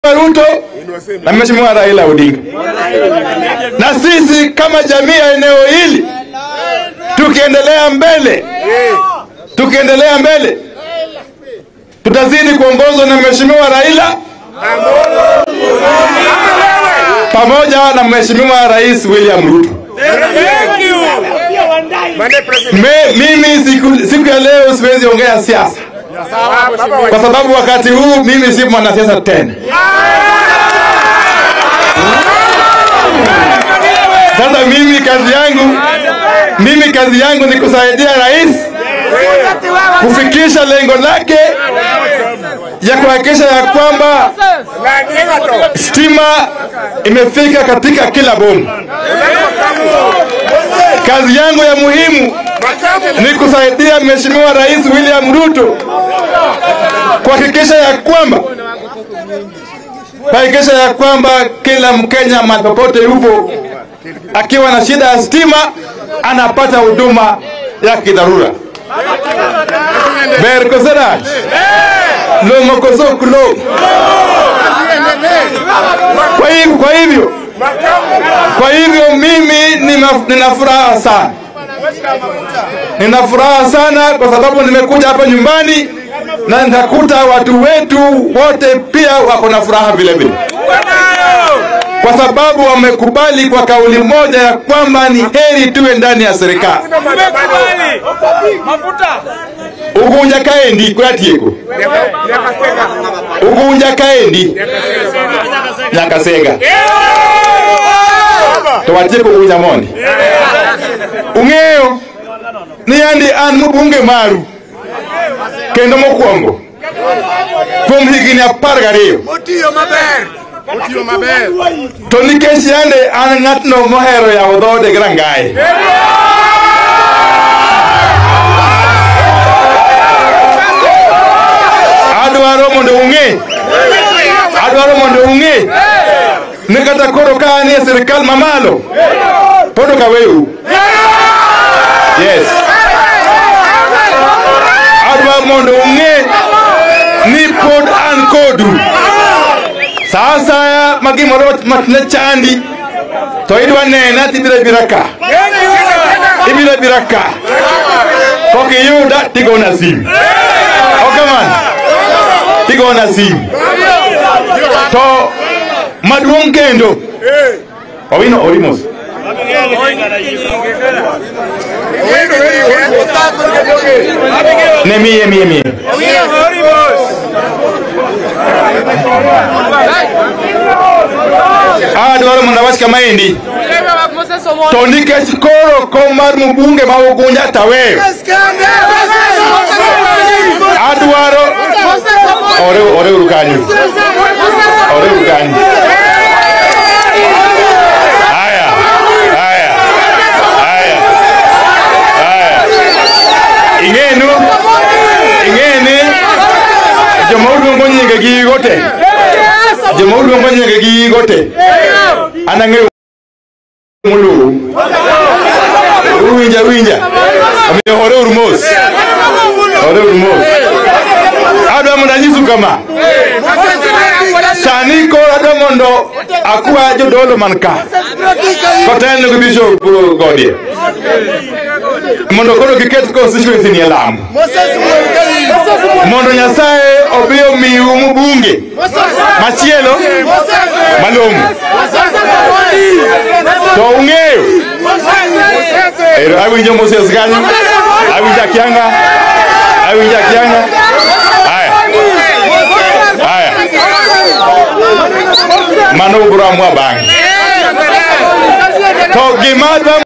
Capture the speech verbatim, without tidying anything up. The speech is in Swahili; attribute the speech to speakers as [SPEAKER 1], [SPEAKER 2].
[SPEAKER 1] Ruto na Mheshimiwa Raila Odinga. Na sisi kama jamii ya eneo hili tukiendelea mbele, tukiendelea mbele tutazidi kuongozwa na Mheshimiwa Raila pamoja na Mheshimiwa Rais William Ruto. Me, mimi siku, siku ya leo siwezi ongea siasa kwa sababu wakati huu mimi si mwanasiasa tena. Sasa mimi kazi yangu mimi kazi yangu ni kusaidia rais kufikisha lengo lake ya kuhakikisha ya kwamba stima imefika katika kila boma. Kazi yangu ya muhimu ni kusaidia Mheshimiwa Rais William Ruto kuhakikisha ya kwamba kuhakikisha ya kwamba kila Mkenya mahali popote yupo akiwa na shida ya stima anapata huduma ya kidharura. Berkosera longo kosokulo. Kwa hivyo kwa hivyo kwa hivyo mimi nina furaha sana. Nina furaha sana kwa sababu nimekuja hapa nyumbani na nitakuta watu wetu wote pia wako na furaha vile vile, kwa sababu wamekubali kwa kauli moja ya kwamba ni heri tuwe ndani ya serikali. Ugunja kaendi kwa tieko. Ugunja kaendi Nyakasega. Tuwatieko ugunja mondi. Ungeo ni andi an mubunge maru kendo mokwongo kuom higini apar gariyo. Otiyo maber. Otiyo maber. To nikech yande an ng'atno mohero yawo dhoode gi rangaye. Adwaro mondo ung'e Adwaro mondo ung'e ni kata koro ka an e sirikal mamalo pod ok aweu. Yes. Adwaro mondo ung'e ni pod an kodu. Sasa magimoro matne chandi to idwa nena tibira biraka. Ibira biraka. Koki yuda tigo na simu. Okay man. Tigo na simu. To maduong kendo. Owino orimos. Ne miye miye miye. Adwaro mondo awach kama endi. To nikech koro kom mar mbunge ma Ugunja taweyo, adwaro ore ore urukanyu ore urukanyu haya haya haya haya ingenu ingene jomodu ngonyenge gi gote jomodu ngonyenge gi gote anange mulu uwinja winja amiyo ore urmos ore urmos adwa mondo anyisu kama sani ko adwa mondo akwa jodolo manka kotel go bisho godie mondo koro giket constituency ni Lamu mondo Nyasaye obiyo miu mbunge machielo malongo to ung'eyo ero awinjo Moses ganyo awinja kianga awinja kianga haya haya mano bro amwa bang to gima